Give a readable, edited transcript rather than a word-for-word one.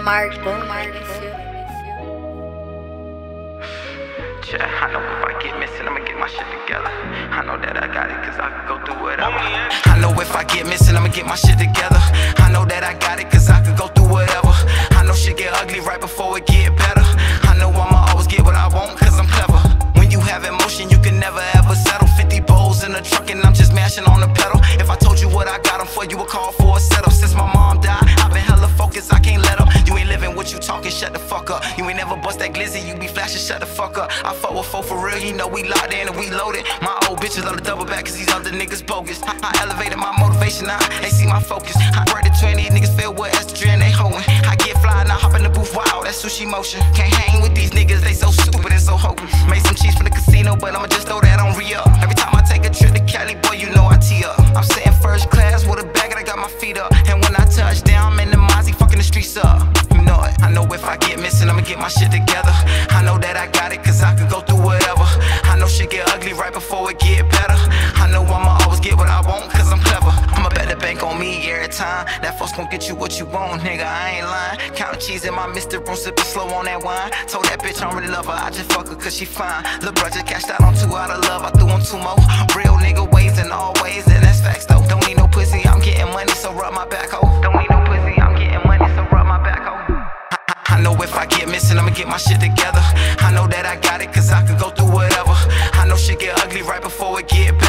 Mark. Yeah, I know if I get missing, I'ma get my shit together. I know that I got it, cause I can go through whatever. I know if I get missing, I'ma get my shit together. I know that I got it, cause I can go through whatever. I know shit get ugly right before it get better. I know I'ma always get what I want, cause I'm clever. When you have emotion, you can never ever settle. 50 bowls in the truck and I'm just mashing on the pedal. If I told you what I got them for, you would call for a settle. Since my mom died, I've been hella focused, I can't let up. You ain't living what you talking, shut the fuck up. You ain't never bust that glizzy, you be flashing, shut the fuck up. I fuck with four for real, you know we locked in and we loaded. My old bitches love to double back cause these other niggas bogus. I elevated my motivation, now they see my focus. I brought the 20, these niggas filled with estrogen, they hoeing. I get fly and I hop in the booth, wow, that's sushi motion. Can't hang with these niggas, they so stupid and so hopeless. Made some cheese for the casino, but I'ma just throw that on re-up. Every time I take a trip to Cali, boy, you know I tee up. I'm sitting first class with a bag and I got my feet up. And when I touch down, I'm in the Mozzie, fucking the streets up. You know it. I know if I get missing, I'ma get my shit together. I know that I got it, cause I can go through whatever. I know shit get ugly right before it get better. I know I'ma always get what I want, cause I'm clever. I'ma bet the bank on me every time. That fuck's gon' get you what you want, nigga, I ain't lying. Counting cheese in my Mr. Room, sipping slow on that wine. Told that bitch I don't really love her, I just fuck her cause she fine. Lil' bro just cashed out on 2 out of love, I threw on 2 more. Real nigga ways and all ways, and that's facts though. Don't need no pussy, I'm getting money, so rub my back, ho. Don't need no pussy, I'm getting money, so rub my back, ho. I know if I get missing, I'ma get my shit together. I know that I got it, cause I can go through whatever. I know shit get ugly right before it get better.